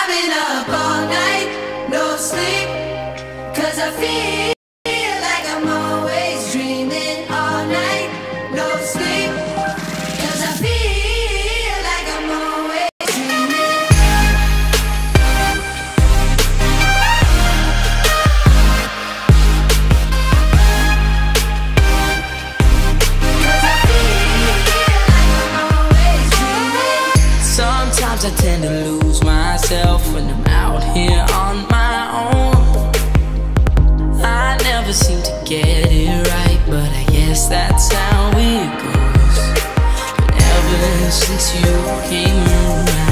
been up all night, no sleep, 'cause I feel like I'm always dreaming all night, no sleep, 'cause I feel like I'm always dreaming. Sometimes I tend to lose myself when I'm out here on my own. I never seem to get it right, but I guess that's how it goes. But ever since you came around,